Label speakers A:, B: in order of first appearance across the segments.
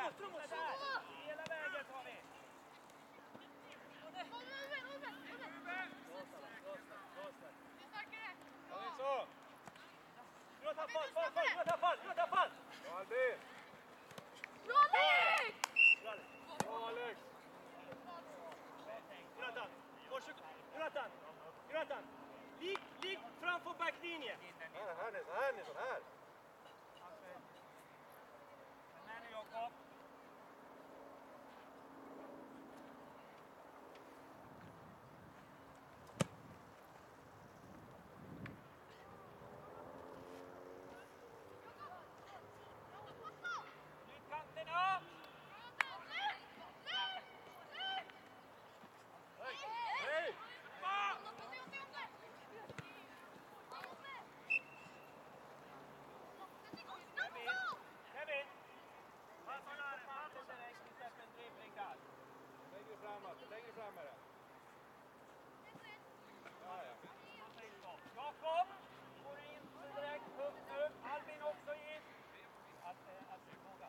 A: Hela vägen tar vi. Så. Du har tappat fall.
B: Bra Albin.
C: Bra Alex!
B: Bra Alex.
A: Jonathan. Ligg framför backlinjen.
B: Här Nilsson, här.
A: Här nu Jakob. Kanterna!
B: Hej!
A: Kevin! Passa direkt, vi släpper en dribbling där.
B: Längre fram är det.
A: Jakob! Går in direkt, högt upp. Albin också in. Albin, våga.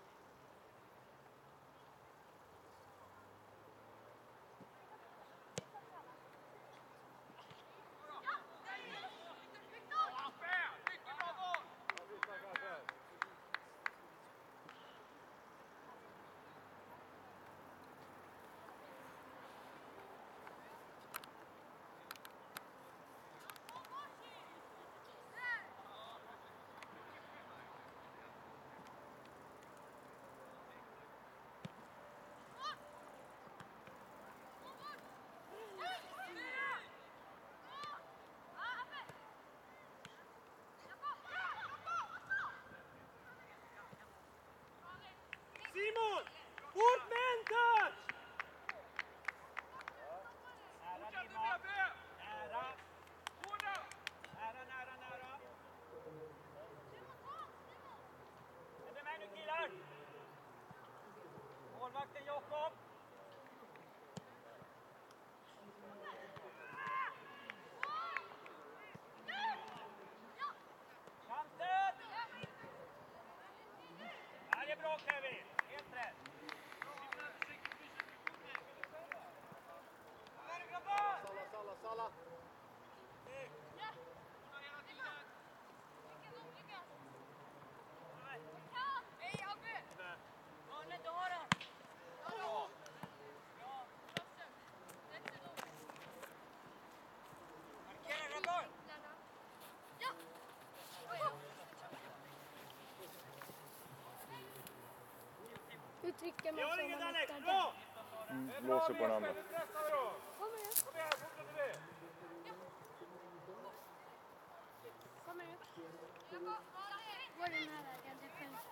A: Simon! Bort med en touch! Nära Dimma. Nära. Är det med nu killar? Målvakten Jakob. Kanten! Ja, det är bra Kevin. Helt rätt.
B: Salla.
C: Hur trycker man så man
A: Alex,
C: hittar
A: bra!
C: den?
B: Låser på den andra.
C: Kommer ut. Går den här vägen, det är skönt.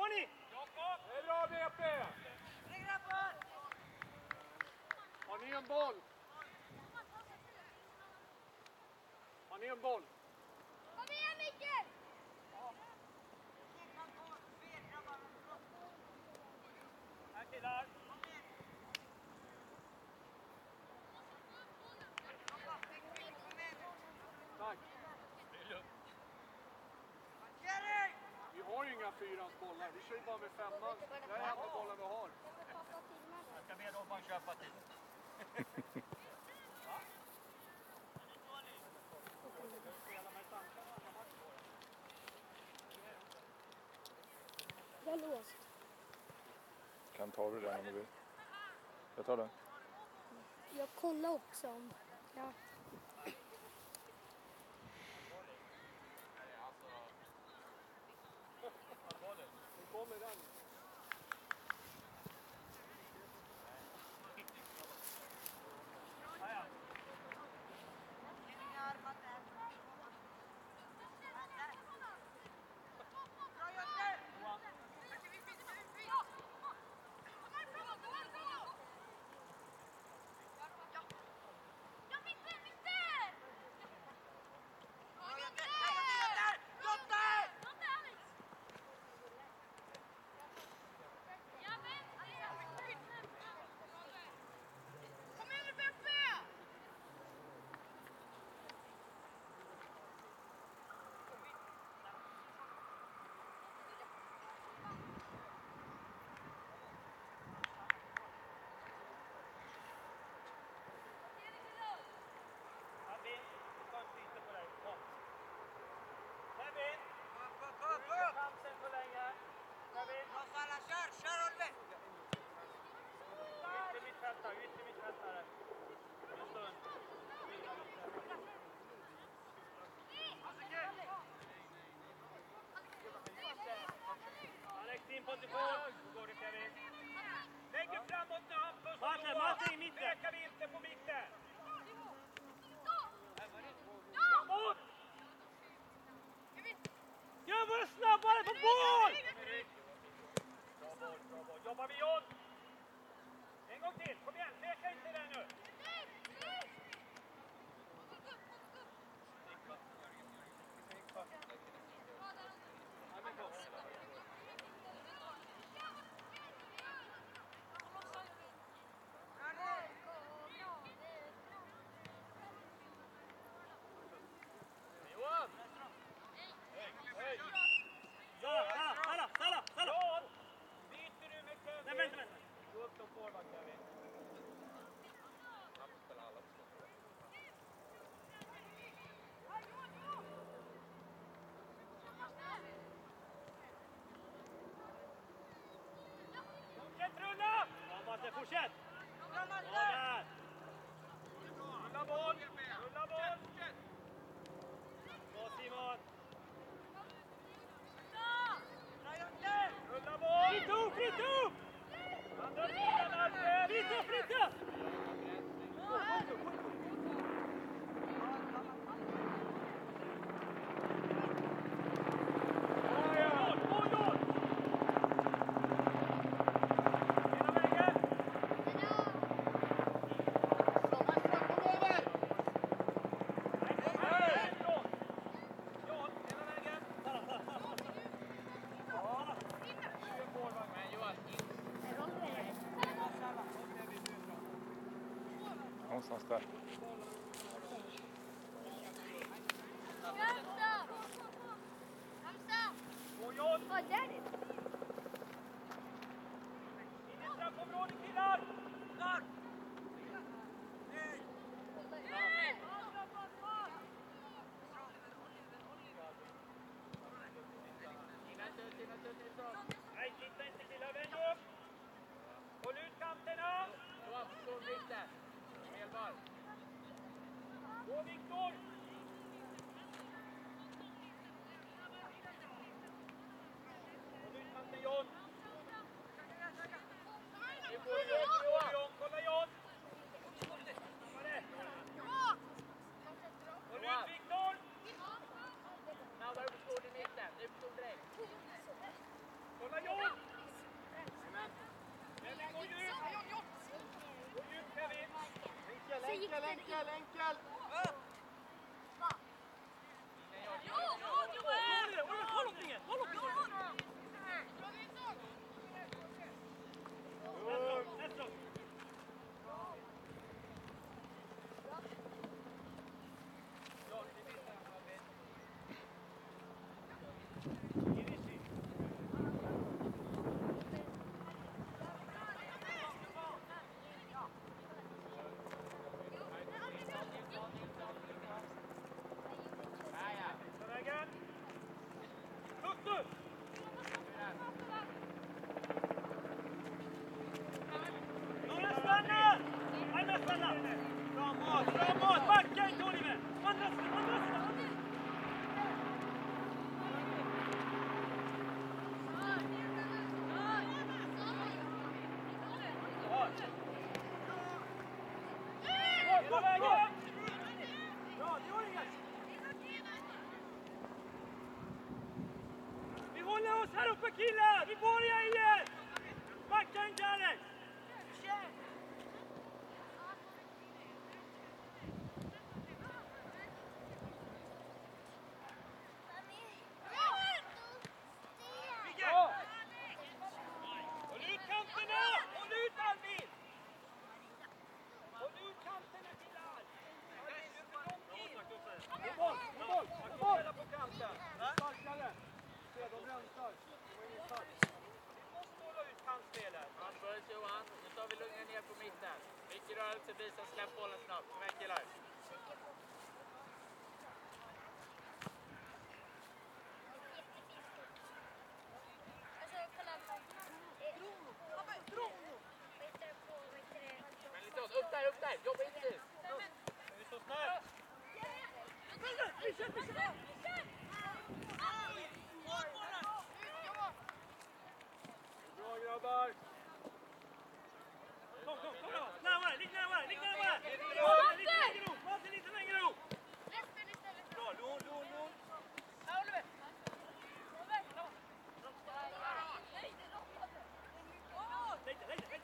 A: Tony!
B: Det är bra BP! Har ni en boll? Har ni en boll?
C: Kom igen Mikael!
A: Här killar!
B: Tack. Vi har ju inga fyrans bollar. Vi kör ju bara med femman. Det är enda bollen vi har.
A: Jag ska be dem att köpa till.
C: Det är låst.
D: Kan ta det där om du vill. Jag tar den.
C: Jag kollar också om... Ja.
B: Nu kommer den.
A: Albin, ta en flyter på dig. Kom. Kevin! Du har chansen så länge. Kevin! Ytter mittfältare. En stund. Alex, din position. Då går det Kevin. Lägg upp framåt nu Hampus. Martin i mitten. Nekar vi inte på mitten. Framåt! Gör bara snabbare på boll! Bra boll, bra boll. Jobbar vi John. En gång till, kom igen, leka inte där nu. Johan! Salla! John! Byter du med Kevin? Nej, vänta. Gå upp som forward, Kevin. Fortsätt rulla! Ja, Matte, fortsätt! Ja, där! Rulla boll! Rulla boll! Bra Simon! Rulla boll! Fritt upp! Andra sidan Alfred! Fritt upp!
D: Någonstans där.
A: Och John!
C: Ja, där är det.
A: In i straffområdet killar! Start! Nej, titta inte killar, vänd upp! Håll ut kanterna! Gå Viktor! Håll ut kanten John! Nu får du John, kolla John! Snabbare! Håll ut Viktor! Kolla John!
C: så gick
B: Enkel,
C: det
B: enkel, enkel!
A: Håll upp ingen! Håll upp ingen! Nästa! Vägen! Högt upp! Några stanna! Alla stanna! Framåt, framåt! Backa inte Oliver! Andra sidan! Hela vägen! Bra, det gör inget! Vi håller oss här uppe killar! Vi börjar igen! Backa inte Alex!
B: Bra!
A: Håll ut kanterna! Håll ut Albin! Håll ut kanterna killar!
B: Boll! Spela på kanten! Starkare! Se, de rensar. Det var ingen start.
A: Vi måste hålla ut kantspelet.
E: Anförelse Johan, nu tar vi lugna ner på mitten. Mycket rörelse, visa, släpp bollen snabbt. Kom igen killar. Men lite åt, upp där, jobba in dit.
A: Vi står snabbt.
B: Bra grabbar!
A: Kom då! Närmare, lite närmare! Martin, lite längre upp! Bra, lugn! Lägg dig!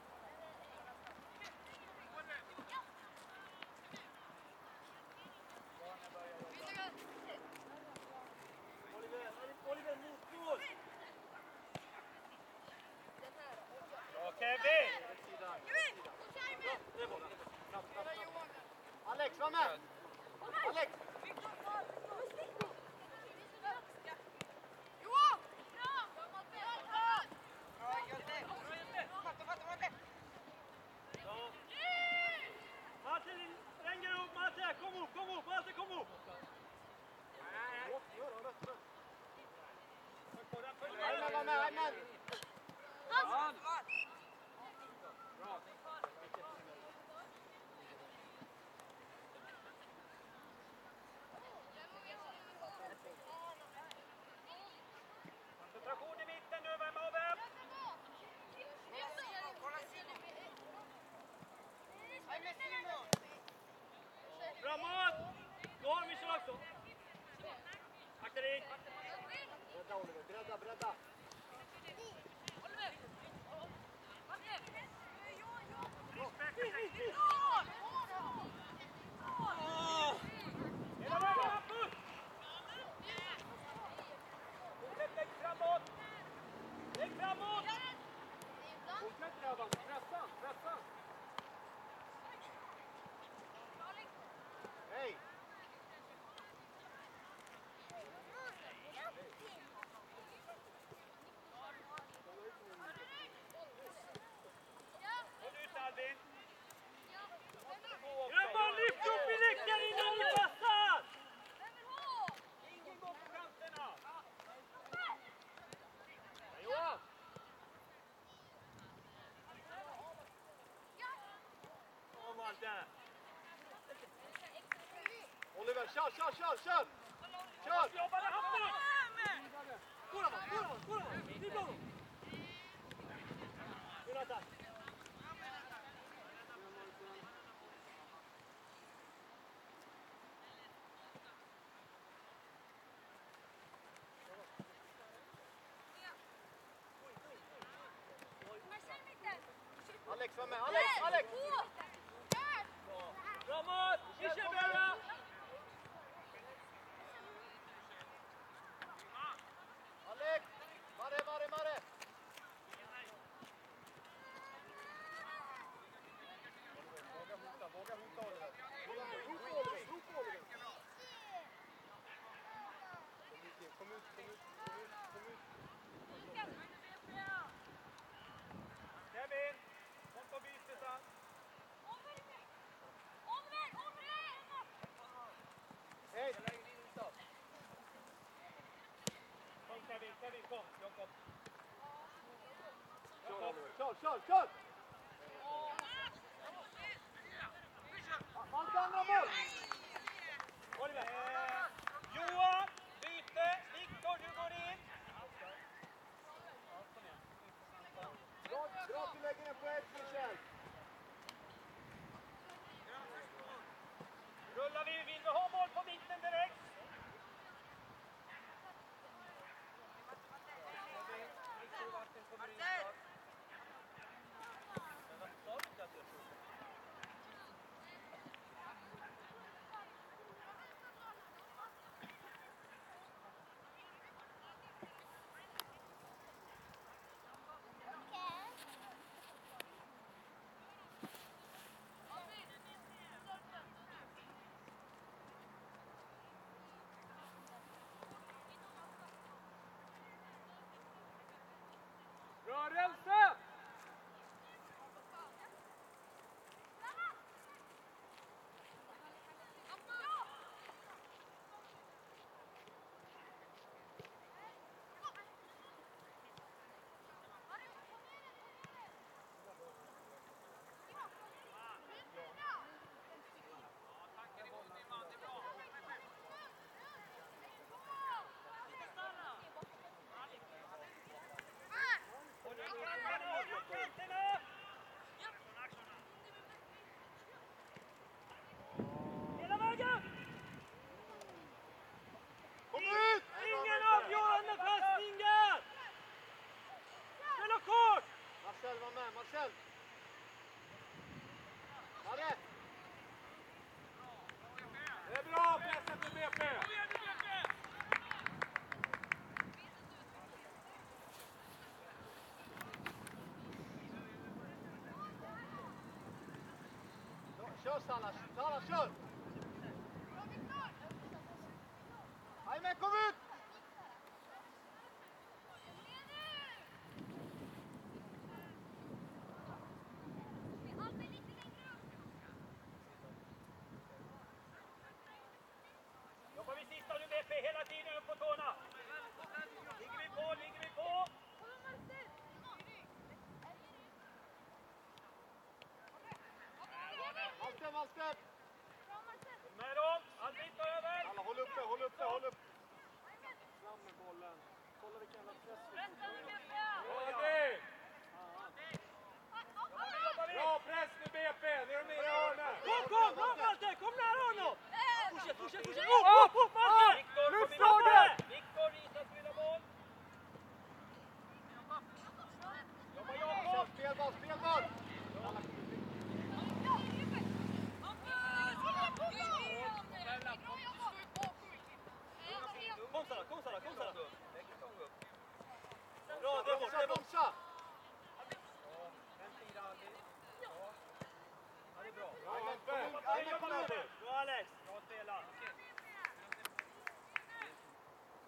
A: Oliver, motmål! Bra Kevin!
B: Alex, var med! Alex!
A: Martin, längre upp Martin! Kom upp! Martin, kom upp!
B: Ayman, var med, Ayman!
A: Han!
B: Bra!
A: Koncentration i mitten nu, vem av er? Framåt! Då har vi så också. Akta dig!
B: Bredda Oliver, bredda!
A: Hela vägen, Hampus! Fortsätt, lägg framåt! Lägg framåt!
B: Fortsätt grabbar, pressa! Hej!
A: Håll ut Albin! Grabbar, lyft upp i läckan innan ni passar! Ingen går på kanterna! Johan! Kom Malte!
B: Oliver, kör!
A: Jobba där, Hampus! Gå då! Skriv då! Jonathan!
B: Alex, var med! Alex!
A: Bra! Framåt! Vi kör bara!
B: Alex! Marre! Våga hota Oliver. Hota Oliver. Kom ut.
A: Kevin! Kom på bytet.
B: Hej!
A: Kom Kevin, kom. Jakob.
B: Kör! Man ska andra mål!
A: Oliver! Johan! Byte! Viktor, du går in!
B: Bra att du lägger den på ett, Michel.
A: Rullar vi, vill vi ha boll på mitten direkt?
B: Rörelse!
A: Hela vägen!
B: Kom ut!
A: Ingen avgörande passningar! Spela kort!
B: Marcel, var med. Marre! Det är bra pressen för BP! Kör Salah, kör! Jajamän, kom ut!
A: Jobbar vi sista nu BP hela tiden upp på tårna. Ligger vi på?
B: Malmström!
A: Med dem, Albin tar över.
B: Alla, håll upp! Fram med bollen. Kolla vilken jävla press vi får. Bra press nu BP! Nu är de nere i hörnet!
A: Kom, Malte! Kom nära honom! Fortsätt! Malte! Viktor visar spela boll. Jobba Jakob!
B: Spelboll!
A: Kom Sara! Bra, det är bort!
B: Bromsa!
A: Bra Alex! Bra spelat!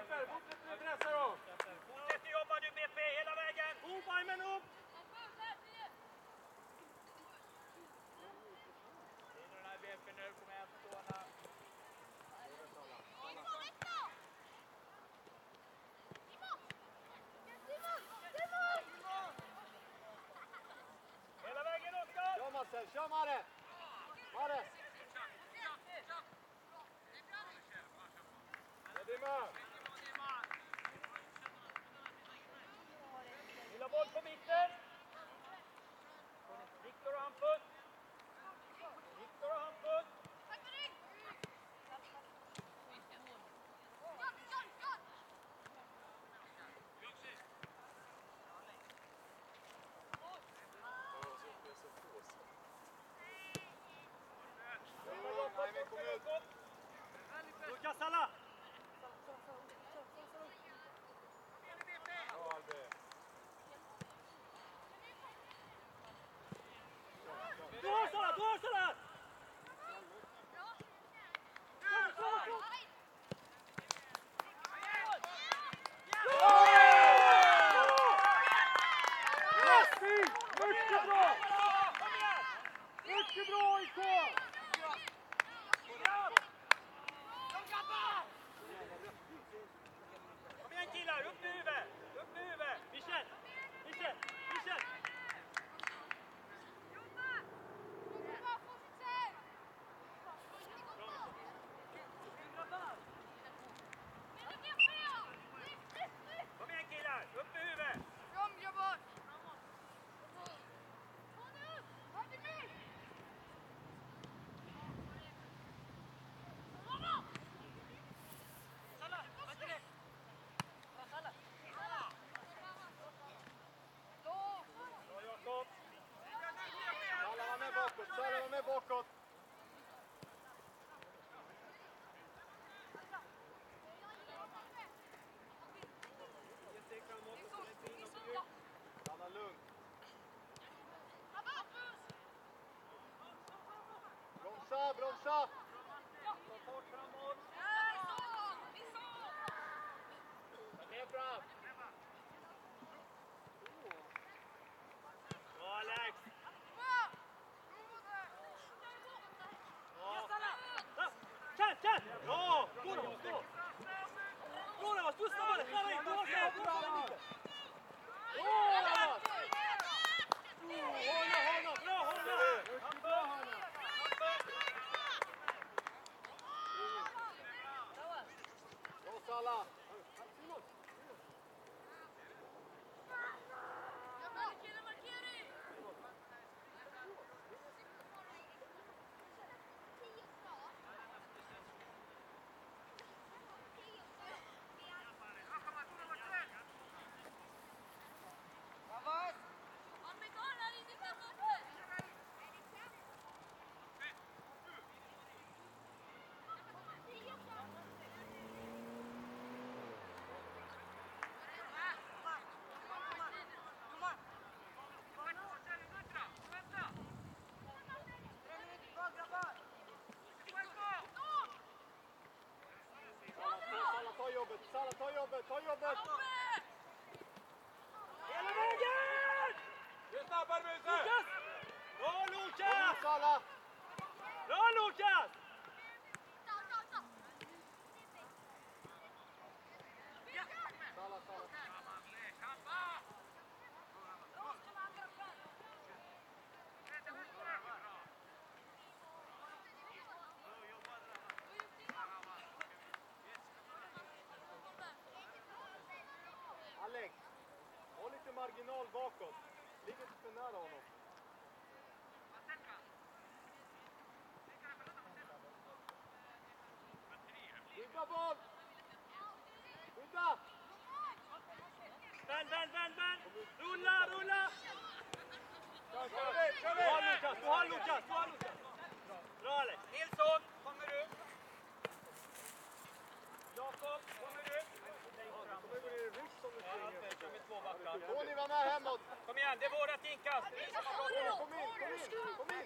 B: Kristoffer, fortsätt pressa då!
A: Fortsätt jobba nu BP hela vägen! Upp armen upp!
E: In i den här BP nu, kom igen Ståna.
A: Hela vägen Oskar!
B: Kör Marcel, kör Mare! Mare! Edima!
A: Lilla boll på mitten! Viktor och Hampus! Viktor och Hampus! Lukas alla! Dra Sara, dra Sara!
B: Mycket bra! Mycket bra IK!
A: Kom igen killar, upp med huvudet! Upp med huvudet! Michel! Michel! Michel! Kom igen killar, upp med huvudet! Bra Jakob!
B: Alla var med bakåt, Salla var med bakåt. Stanna lugnt. Bromsa, bromsa!
A: Ta fart framåt!
E: Mer fram.
A: Bra Alex! Känn, känn! Bra! Gå då, stå! Gå då, stå snabbare! Klara in! Bra, bra! Bra, hålla!
B: Bra Salla! Salla, ta jobbet! Salla, ta jobbet! Ta jobbet!
A: Hela vägen!
B: Du är snabbare Muse!
A: Lukas! Bra Lukas!
B: Salla!
A: Bra Lukas!
B: Salla, Salla. Alex, håll lite marginal bakåt. Ligg inte för nära honom. Skydda boll! Skydda!
A: Vänd! Rulla!
B: Kör vi!
A: Du har Lukas! Bra Alex! Nilsson, kommer du? Jakob, kommer du?
B: Tony var med hemåt!
A: Kom igen, det är vårat inkast!
B: Kom in!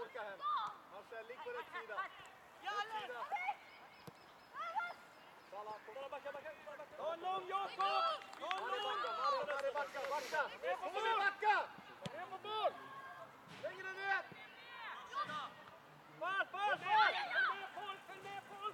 B: orka hem. Marcel, ligg på rätt sida. Rätt sida. Salah, kom.
A: Bara backa. Ta en lång, Jakob! Ta en lång!
B: Mari, backa. Kom igen, backa! Ner på boll! Längre ner!
A: Fart! Följ med Paul!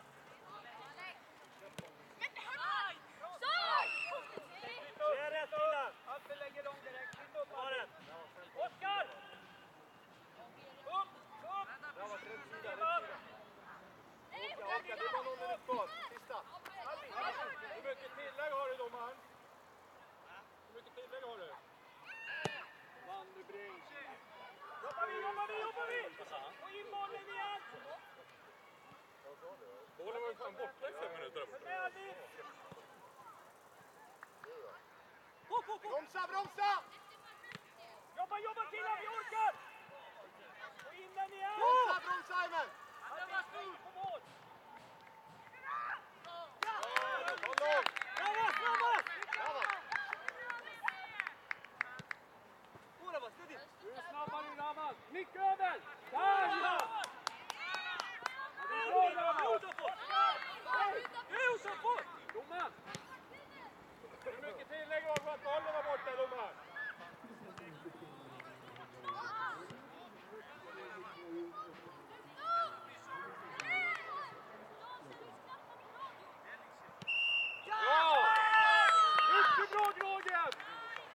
A: Det är rätt, killar!
E: Allt lägger lång direkt. Flytta upp.
A: Ta den! Oskar! Upp!
B: Bra, rätt sida. Orka, det var någon minut kvar. Sista. Hur mycket tillägg har du, domaren? Hur mycket tillägg har du? Vandebring.
A: Jobbar vi! Och in bollen igen!
D: Bollen var ju fan borta i 5 minuter.
A: Med Alvin!
B: Bromsa!
A: Jobba killar, vi orkar! Och in den igen!
B: Bromsa, Simon!
A: På mål!
B: Kom långt!
A: Framåt!
B: Du är snabbare in, Raman. Nick över! Där ja! Domaren! Hur mycket tillägg har du för att bollen var borta, domaren? Bra! Mycket bra, Grågen!